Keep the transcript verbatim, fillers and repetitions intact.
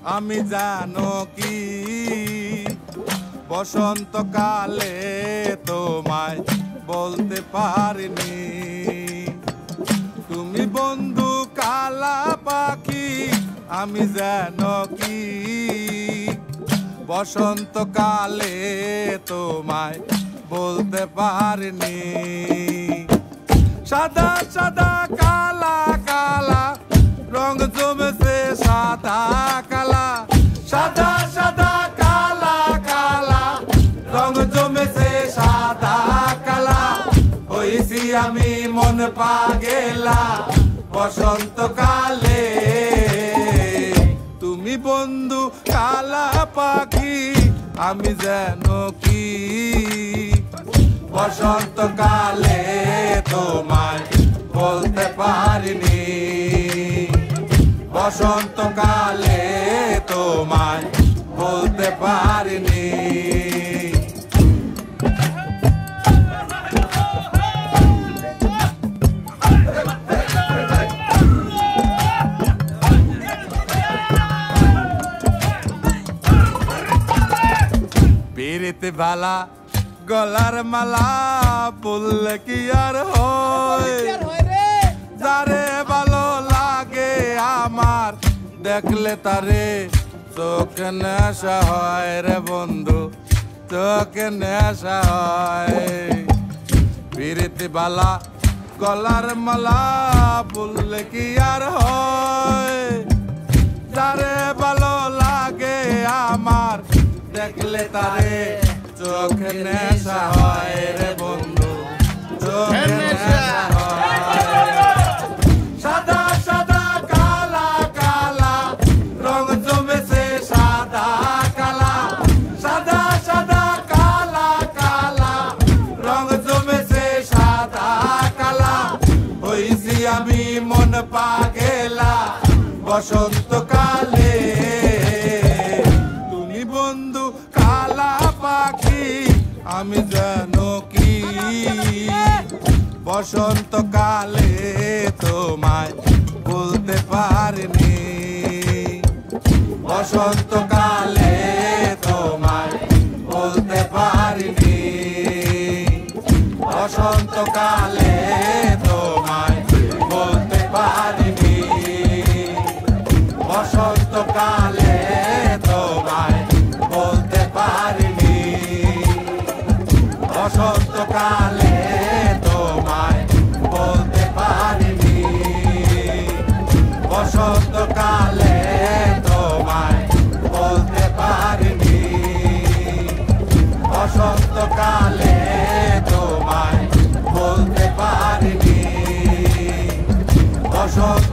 আমি জানো কি বসন্তকালে তোমায় বলতে পারিনি। তুমি বন্ধু কালা পাখি, আমি জানো কি বসন্তকালে তোমায় বলতে পারিনি। সাদা সাদা কালা কালা রং জমেছে সাদা কালা, সাদা সাদা কালা কালা রং জমেছে সাদা কালা। হইছি আমি মন পাগেলা বসন্তকালে। তুমি বন্ধু কালা পাখি, আমি যেন কি বসন্তকালে তোমায় বলতে পারিনি। বসন্তকালে তোমায় বলতে পারিনি। পিরিত বালা গলার মালা বললে কি আর হয়, যারে ভালো লাগে আমার দেখলে তারে চোখে নেশা হয় রে বন্ধু, চোখে নেশা হয়। পিরিত বালা গলার মালা বললে কি আর হয়, যারে ভালো লাগে আমার দেখলে তারে চোখে নেশা হয় রে বন্ধু, চোখে নেশা হয়। সাদা সাদা কালা কালা রং জমেছে সাদা কালা, সাদা সাদা কালা কালা রং জমেছে সাদা কালা। হইছি আমি মন পাগেলা বসন্তকালে। তুমি বন্ধু কালা পাখি, আমি জানো কি বসন্তকালে তোমায় বলতে পারিনি। বসন্তকালে তোমায় বলতে পারিনি। বসন্তকালে তোমায় বলতে পারিনি। বসন্তকালে তোমায় বলতে পারিনি। বসন্তকালে তোমায় বলতে পারিনি। বসন্তকালে তোমায় বলতে পারিনি। বসন্তকালে তোমায় বলতে পারিনি। বসন্ত